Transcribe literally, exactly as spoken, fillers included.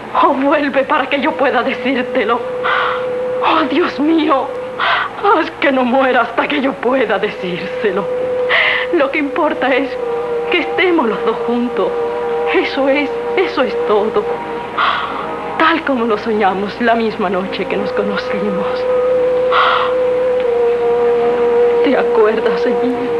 Oh, vuelve para que yo pueda decírtelo. Oh, Dios mío, haz que no muera hasta que yo pueda decírselo. Lo que importa es que estemos los dos juntos. Eso es, eso es todo. Tal como lo soñamos la misma noche que nos conocimos. ¿Te acuerdas, Emilio?